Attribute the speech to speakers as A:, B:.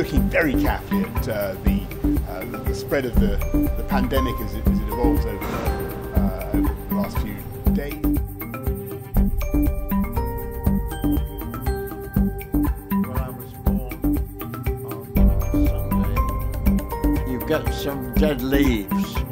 A: looking very carefully at the spread of the pandemic as it evolves over the last few days.
B: Well, I was born on Sunday. You get some dead leaves.